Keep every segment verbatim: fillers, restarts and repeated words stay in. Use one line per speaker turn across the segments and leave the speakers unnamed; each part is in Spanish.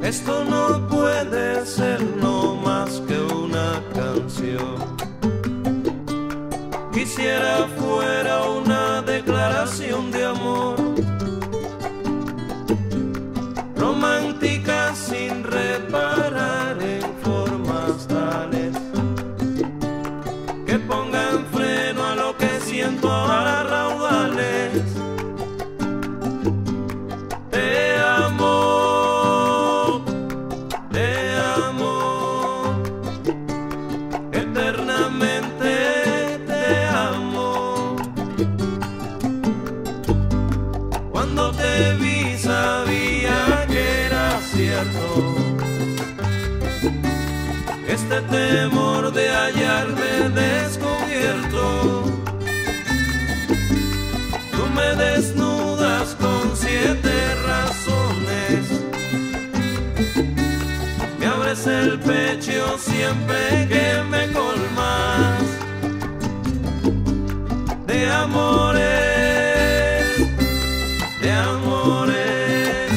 Esto no puede ser no más que una canción. Quisiera fuera una declaración de amor, romántica sin reparar en formas tales que pongan freno a lo que siento a raudales de amor, de amor, eternamente te amo. Cuando te vi sabía que era cierto este temor de hallarme descubierto. Tú me desnudas con siete razones, me abres el pecho siempre que me colmas de amores, de amores,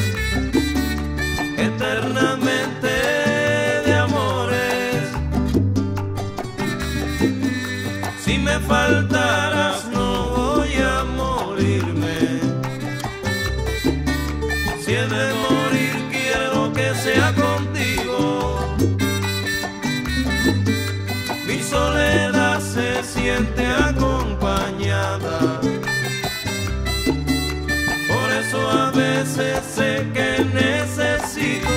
eternamente de amores. Si me faltaras no voy a morirme, si he de morir quiero que sea contigo. Mi soledad se siente acompañada, por eso a veces sé que necesito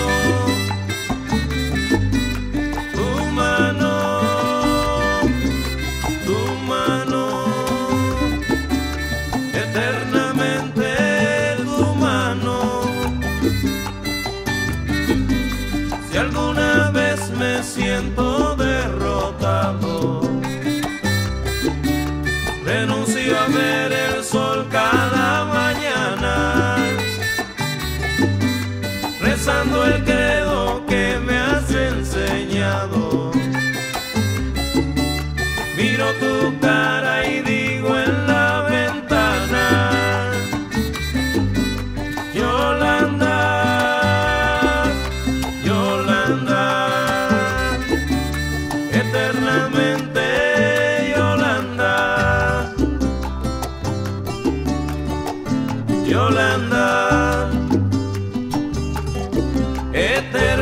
tu mano, tu mano, eternamente tu mano. Si alguna vez me siento derrotado, renuncio a ver el sol cada mañana, rezando el credo que me has enseñado. Miro tu cara y digo en la ventana, Yolanda, Yolanda, eternamente Yolanda, Yolanda, eternamente.